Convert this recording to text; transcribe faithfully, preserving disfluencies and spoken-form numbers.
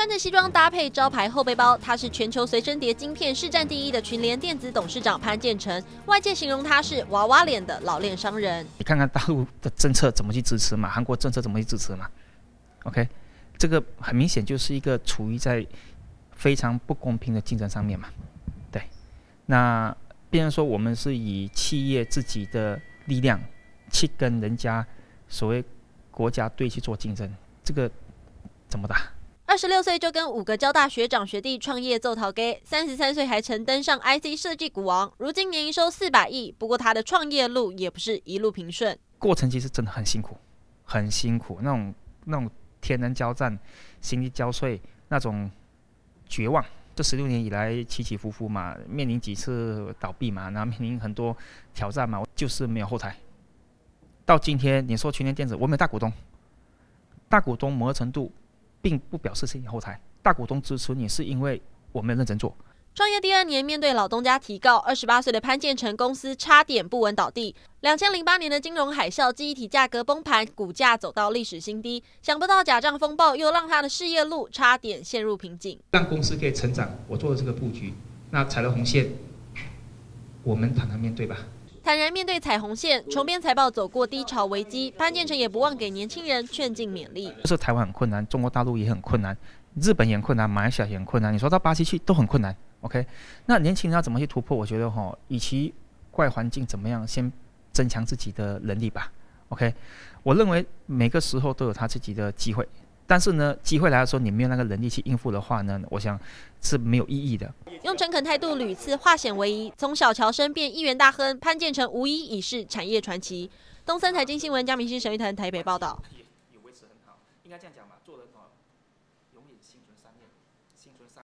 穿着西装搭配招牌后背包，他是全球随身碟晶片市占第一的群联电子董事长潘建成。外界形容他是娃娃脸的老练商人。 你看看大陆的政策怎么去支持嘛，韩国政策怎么去支持嘛 ？OK， 这个很明显就是一个处于在非常不公平的竞争上面嘛。对，那变成说我们是以企业自己的力量去跟人家所谓国家队去做竞争，这个怎么打？ 二十六岁就跟五个交大学长学弟创业做陶给，三十三岁还曾登上 I C 设计股王，如今年营收四百亿。不过他的创业路也不是一路平顺， 过程其实真的很辛苦，很辛苦，那种那种天人交战、心力交瘁，那种绝望。这十六年以来起起伏伏嘛，面临几次倒闭嘛，然后面临很多挑战嘛，就是没有后台。到今天，你说群联电子，我没有大股东，大股东某个程度并不表示是你后台，大股东支持你是因为我们认真做。 创业第二年，面对老东家提告，二十八岁的潘建成公司差点不稳倒地。两千零八年的金融海啸，记忆体价格崩盘，股价走到历史新低。想不到假账风暴又让他的事业路差点陷入瓶颈。 让公司可以成长，我做了这个布局，那踩了红线，我们坦然面对吧。 坦然面对踩红线，重编财报走过低潮危机，潘建成也不忘给年轻人劝进勉励。 就是台湾很困难，中国大陆也很困难，日本也很困难，马来西亚也很困难，你说到巴西去都很困难。OK， 那年轻人要怎么去突破？我觉得哈，与其怪环境怎么样，先增强自己的能力吧。OK， 我认为每个时候都有他自己的机会，但是呢，机会来的时候你没有那个能力去应付的话呢，我想是没有意义的。 用诚恳态度屡次化险为夷，从小侨生变亿元大亨，潘建成无疑已是产业传奇。东森财经新闻江明熙、沈玉腾台北报道。 有维持很好，应该这样讲吧，做人哦，永远心存善念，心存善。